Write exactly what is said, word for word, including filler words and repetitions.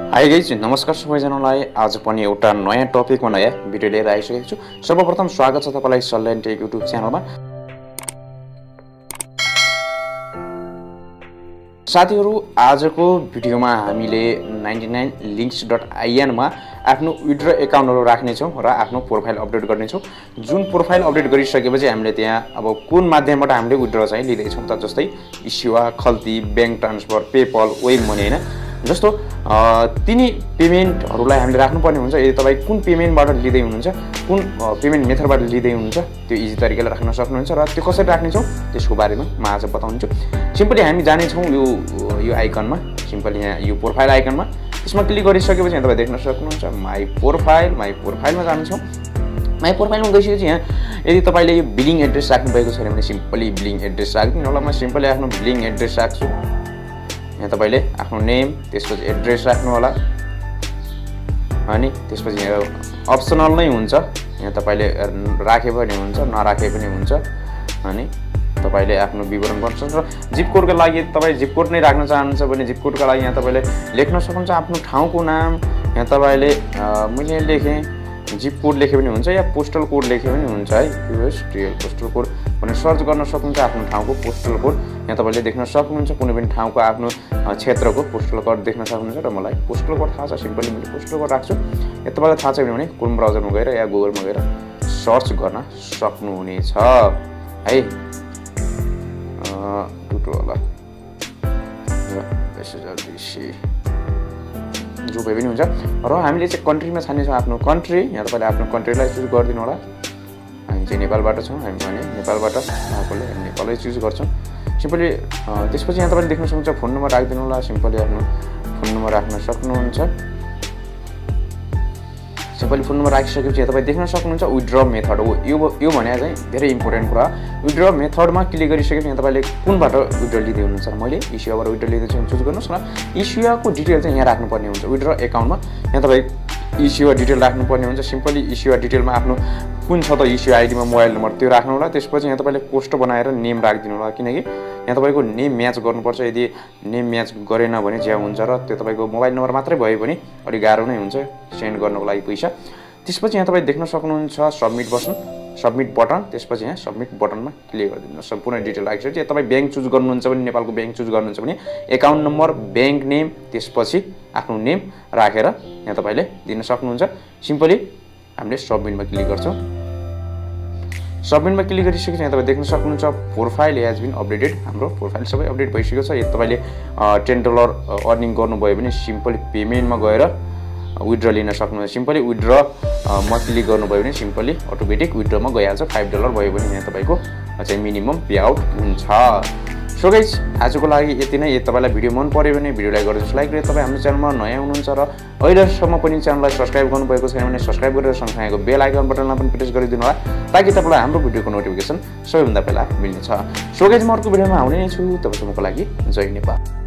Hi guys, नमस्कार सबैजनालाई। आज पनि एउटा नयाँ टपिकमा नयाँ भिडियो लिएर आइसकेको छु। सर्वप्रथम स्वागत छ तपाईलाई सल्यान टेक युट्युब च्यानलमा। साथीहरु, आजको भिडियोमा हामीले ninety nine links dot IN मा आफ्नो विथड्र एकाउन्टहरु राख्ने छौं र आफ्नो प्रोफाइल अपडेट गर्ने छौं। जुन प्रोफाइल अपडेट गरिसकेपछि हामीले त्यहाँ अब कुन माध्यमबाट हामीले विथड्र चाहिँ लिँदै छौं त, जस्तै eSewa, Khalti, bank transfer, PayPal, web money हैन, जस्तो तिनी पेमेन्टहरुलाई हामीले राख्नुपर्ने हुन्छ। यदि तपाई कुन पेमेन्टबाट लिँदै हुनुहुन्छ, कुन पेमेन्ट मेथडबाट लिँदै हुनुहुन्छ, त्यो इजी तरिकाले राख्न सक्नुहुन्छ र त्यो कसरी राख्ने छौं त्यसको बारेमा म आज बताउँछु। सिम्पली हामी जाने छौं यो यो आइकनमा, सिम्पली यहाँ यो प्रोफाइल आइकनमा। यसमा क्लिक गरिसकेपछि यहाँ तपाई देख्न सक्नुहुन्छ माई प्रोफाइल। माई प्रोफाइलमा जान्छौं। माई प्रोफाइलमा गइसकेपछि यहाँ यदि तपाईले यो बिलिङ एड्रेस राख्नु भएको छैन भने सिम्पली बिलिङ एड्रेस राख्दिनु होला। म सिम्पली आफ्नो बिलिङ एड्रेस राख्छु। यहाँ तपाईले आफ्नो नेम, त्यसपछि एड्रेस राख्नु होला। अनि त्यसपछि यहाँ अप्सनल नै हुन्छ, यहाँ तपाईले राखे पनि हुन्छ, नराखे पनि हुन्छ। अनि तपाईले आफ्नो विवरण गर्न सक्नुहुन्छ। र जिप कोडको लागि तपाई जिप कोड नै राख्न चाहनुहुन्छ भने जिप कोडको लागि यहाँ तपाईले लेख्न सक्नुहुन्छ आफ्नो ठाउँको नाम। यहाँ तपाईले मैले लेखे जिप कोड लेखे पनि हुन्छ या पोस्टल कोड लेखे पनि हुन्छ है। युएस रियल पोस्टल कोड भनेर सर्च गर्न सक्नुहुन्छ आफ्नो ठाउँको पोस्टल कोड। यहाँ तपाईले देख्न सक्नुहुन्छ कुनै पनि ठाउँको आफ्नो क्षेत्रको पोस्टल कोड देख्न सक्नुहुन्छ। र मलाई पोस्टल कोड थाहा छ, सिम्पली मैले पोस्टल कोड राख्छु। यो तपाईलाई थाहा छैन भने क्रोम ब्राउजरमा गएर या गुगलमा गएर सर्च गर्न सक्नुहुनेछ है। टुटो होला जो भए पनि हुन्छ। र हामीले चाहिँ कन्ट्रीमा छान्ने छौँ आफ्नो कन्ट्री। यहाँ तपाईले आफ्नो कन्ट्रीलाई चुज गरिदिनु होला। हामी चाहिँ नेपालबाट छौँ, हामी भने नेपालबाट आफूले हामी नेपालै चुज गर्छौँ सिम्पली। त्यसपछि यहाँ तपाईले देख्न सक्नुहुन्छ फोन नम्बर राखिदिनु होला। सिम्पली आफ्नो फोन नम्बर राख्न सक्नुहुन्छ। सिम्पली फोन नम्बर राखिसकेपछि यहाँ तपाईले देख्न सक्नुहुन्छ विथड्र मेथड हो यो। यो भने चाहिँ धेरै इम्पोर्टेन्ट कुरा। विथड्र मेथडमा क्लिक गरिसकेपछि यहाँ तपाईले कुनबाट विथड्र लिँदै हुनुहुन्छ, मैले एसेवाबाट विथड्र लिँदैछु चुज गर्नुहोस् न। एसेवाको डिटेल चाहिँ यहाँ राख्नुपर्ने हुन्छ विथड्र एकाउन्टमा। यहाँ तपाईँ एसेवा डिटेल राख्नुपर्ने हुन्छ। सिम्पली एसेवा डिटेलमा आफ्नो कुन छ त एसेवा आइडीमा मोबाइल नम्बर त्यो राख्नु होला। त्यसपछि यहाँ तपाईले पोस्ट बनाएर नेम राखिदिनु होला, किनकि यहाँ तपाईको नेम म्याच गर्नुपर्छ। यदि नेम म्याच गरेन भने ज्या हुन्छ र त्यो तपाईको मोबाइल नम्बर मात्रै भयो भने अलि गाह्रो नै हुन्छ सेन्ड गर्नको लागि पैसा। त्यसपछि यहाँ तपाईँ देख्न सक्नुहुन्छ सबमिट बटन सबमिट बटन त्यसपछि यहाँ सबमिट बटनमा क्लिक गरिदिनु। सम्पूर्ण डिटेल राखिसकेपछि तपाईँ ब्याङ्क चुज गर्नुहुन्छ भने नेपालको ब्याङ्क चुज गर्नुहुन्छ भने एकाउन्ट नम्बर, ब्याङ्क नेम, त्यसपछि आफ्नो नेम राखेर यहाँ तपाईँले दिन सक्नुहुन्छ। सिम्पली हामीले सबमिटमा क्लिक गर्छौँ। सबमिटमा क्लिक गरिसकेपछि यहाँ तपाईँ देख्न सक्नुहुन्छ प्रोफाइल हेज बिन अपडेटेड। हाम्रो प्रोफाइल सबै अपडेट भइसकेको छ। यदि तपाईँले टेन डलर अर्निङ गर्नुभयो भने सिम्पली पेमेन्टमा गएर विथड्र लिन सक्नुहुन्छ। सिम्पली विथड्र मा क्लिक गर्नुभयो भने सिम्पली अटोमेटिक विथड्रमा गइहाल्छ। फाइभ डलर भयो भने यहाँ तपाईँको चाहिँ मिनिमम पे आउट हुन्छ। सो गाइस, आजको लागि यति नै। यदि तपाईँलाई भिडियो मन पर्यो भने भिडियोलाई गरिदिनुहोस् लाइक। र तपाईँ हाम्रो च्यानलमा नयाँ हुनुहुन्छ र अहिलेसम्म पनि च्यानललाई सब्सक्राइब गर्नुभएको छैन भने सब्सक्राइब गरेर सँगसँगैको बेल आइकन बटनलाई पनि प्रेस गरिदिनु होला, ताकि तपाईँलाई हाम्रो भिडियोको नोटिफिकेसन सबैभन्दा पहिला मिल्नेछ। सो गाइस, म अर्को भिडियोमा आउने नै छु। तबसम्मको लागि जय नेपाल।